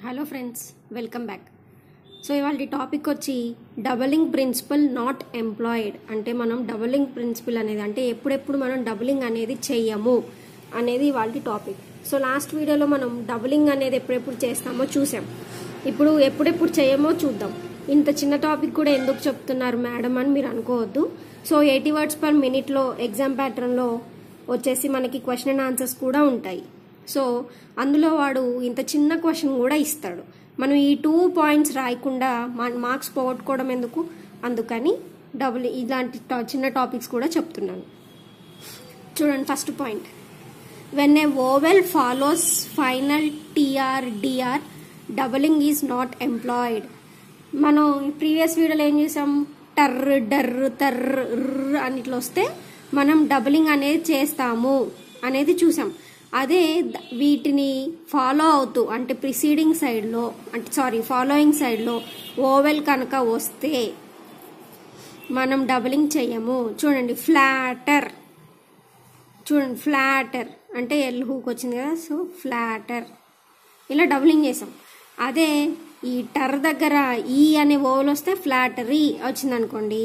Hello friends, welcome back. So ఇవాళ topic వచ్చి doubling principle not employed. అంటే మనం డబలింగ్ ప్రిన్సిపల్ అనేది అంటే ఎప్పుడెప్పుడు మనం డబలింగ్ అనేది చెయ్యము అనేది ఇవాళ టాపిక్. సో లాస్ట్ వీడియోలో మనం డబలింగ్ అనేది ఎప్పుడెప్పుడు చేస్తామో చూసాం. ఇప్పుడు ఎప్పుడెప్పుడు చేయమో చూద్దాం. ఇంత చిన్న టాపిక్ కూడా ఎందుకు చెప్తున్నారు మేడం అని మీరు అనుకోవద్దు. సో 80 words per minuteలో ఎగ్జామ్ ప్యాటర్న్లో వచ్చేసి మనకి క్వశ్చన్ అండ్ ఆన్సర్స్ కూడా ఉంటాయి. సో అందులో వాడు ఇంత చిన్న క్వశ్చన్ కూడా ఇస్తాడు. మనం ఈ 2 points రాయకుండా మార్క్స్ పోగొట్టుకోవడం ఎందుకు, అందుకని ఇలాంటి చిన్న టాపిక్స్ కూడా చెప్తున్నాను. చూడండి, first point, when a vowel follows final TR DR doubling is not employed. మనం ప్రీవియస్ వీడియోలో ఏం చేసాం, టర్ర్ డర్ర్ తర్ర్ అన్నిట్లో వస్తే మనం డబలింగ్ అనేది చేస్తాము అనేది చూసాం. అదే వీటిని ఫాలో అవుతూ అంటే ప్రిసీడింగ్ సైడ్లో ఫాలోయింగ్ సైడ్లో ఓవెల్ కనుక వస్తే మనం డబలింగ్ చెయ్యము. చూడండి, ఫ్లాటర్, చూడండి ఫ్లాటర్ అంటే ఎల్ హూక్ వచ్చింది కదా, సో ఫ్లాటర్ ఇలా డబలింగ్ చేసాం. అదే ఈ టర్ దగ్గర ఈ అనే ఓవెల్ వస్తే ఫ్లాటరీ వచ్చింది అనుకోండి,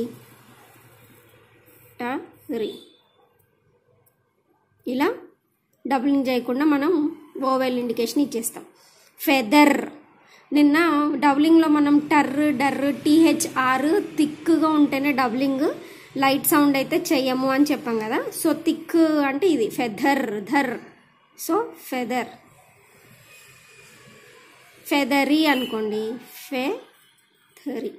టరీ ఇలా డబలింగ్ చేయకుండా మనం ఓవెల్ ఇండికేషన్ ఇచ్చేస్తాం. ఫెదర్, నిన్న డబలింగ్లో మనం టర్ర్ డర్ర్ టీహెచ్ఆర్ థిక్గా ఉంటేనే డబలింగ్, లైట్ సౌండ్ అయితే చెయ్యము అని చెప్పాం కదా. సో థిక్ అంటే ఇది ఫెదర్ ధర్, సో ఫెదర్. ఫెదరీ అనుకోండి, ఫెదరీ.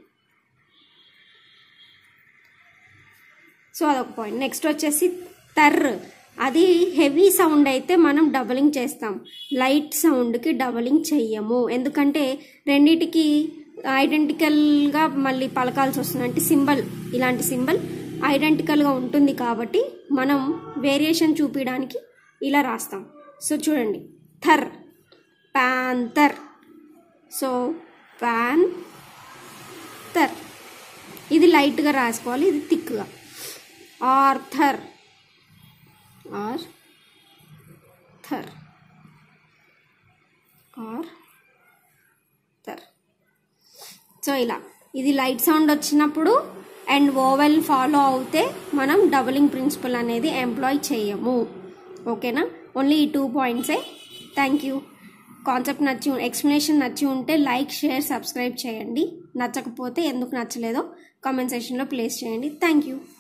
సో అదొక పాయింట్. నెక్స్ట్ వచ్చేసి తర్ర్, అది హెవీ సౌండ్ అయితే మనం డబలింగ్ చేస్తాం, లైట్ సౌండ్కి డబలింగ్ చెయ్యము. ఎందుకంటే రెండిటికి ఐడెంటికల్గా మళ్ళీ పలకాల్సి వస్తుంది. అంటే సింబల్, ఇలాంటి సింబల్ ఐడెంటికల్గా ఉంటుంది కాబట్టి మనం వేరియేషన్ చూపించడానికి ఇలా రాస్తాం. సో చూడండి, థర్ ప్యాంథర్, సో ప్యాంథర్ ఇది లైట్గా రాసుకోవాలి, ఇది థిక్గా. Arthur, Arthur, Arthur. సో ఇలా ఇది లైట్ సౌండ్ వచ్చినప్పుడు అండ్ ఓవెల్ ఫాలో అవుతే మనం డబలింగ్ ప్రిన్సిపల్ అనేది ఎంప్లాయ్ చేయము. ఓకేనా? ఓన్లీ ఈ 2 points. Thank you. కాన్సెప్ట్ నచ్చి ఎక్స్ప్లెనేషన్ నచ్చి ఉంటే లైక్, షేర్, సబ్స్క్రైబ్ చేయండి. నచ్చకపోతే ఎందుకు నచ్చలేదో కామెంట్ సెక్షన్లో ప్లేస్ చేయండి. Thank you.